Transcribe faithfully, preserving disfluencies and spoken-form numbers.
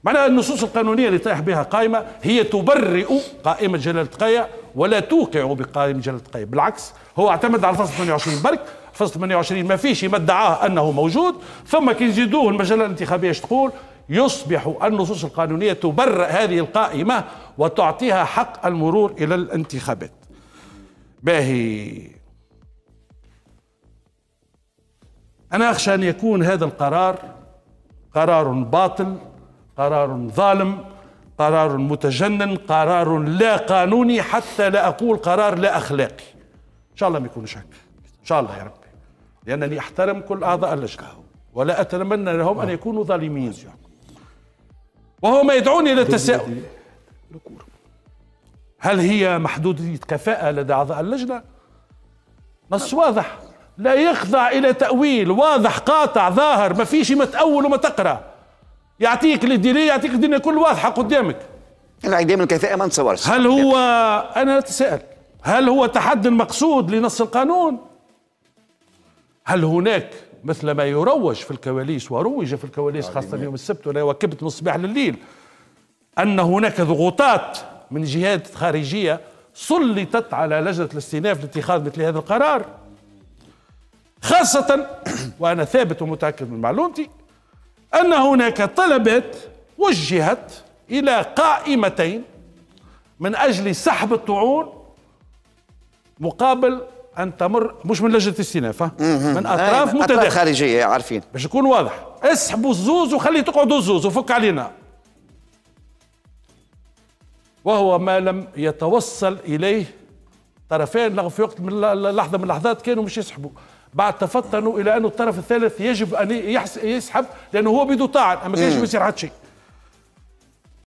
معناها النصوص القانونية اللي طايح بها قائمة هي تبرئ قائمة جلالة قاية ولا توقع بقائمة جلالة قاية، بالعكس هو اعتمد على الفصل ثمانية وعشرين برك، فصل ثمانية وعشرين ما فيش ما ادعاه أنه موجود، ثم كي يزيدوه المجلة الانتخابية ايش تقول؟ يصبح النصوص القانونية تبرئ هذه القائمة وتعطيها حق المرور إلى الانتخابات. باهي، أنا أخشى أن يكون هذا القرار قرار باطل، قرار ظالم، قرار متجنن، قرار لا قانوني، حتى لا أقول قرار لا أخلاقي. إن شاء الله ما يكونش هكا، إن شاء الله يا ربي، لأنني أحترم كل أعضاء اللجنة ولا أتمنى لهم أن يكونوا ظالمين. وهو ما يدعوني إلى التساؤل، هل هي محدودية كفاءة لدى أعضاء اللجنة؟ نص واضح لا يخضع إلى تأويل، واضح قاطع ظاهر، ما فيش ما تأول وما تقرأ، يعطيك الدليل، يعطيك الدنيا كل واضحة قدامك. انعدام الكفاءة ما نتصورش. هل هو، أنا أتساءل، هل هو تحدي مقصود لنص القانون؟ هل هناك مثل ما يروج في الكواليس وروج في الكواليس خاصة يوم السبت وأنا وكبت من الصباح لليل أن هناك ضغوطات من جهات خارجية سلطت على لجنة الاستئناف لاتخاذ مثل هذا القرار، خاصة وأنا ثابت ومتأكد من معلومتي أن هناك طلبات وجهت إلى قائمتين من أجل سحب الطعون مقابل أن تمر، مش من لجنة الاستئناف، من أطراف متداخلة خارجية، عارفين باش يكون واضح. اسحبوا الزوز وخلي تقعدوا الزوز وفك علينا، وهو ما لم يتوصل إليه طرفين في وقت من لحظة من اللحظات كانوا مش يسحبوا، بعد تفطنوا إلى أن الطرف الثالث يجب أن يسحب لأنه هو بده طاعن، أما كانش بيصير حد شيء.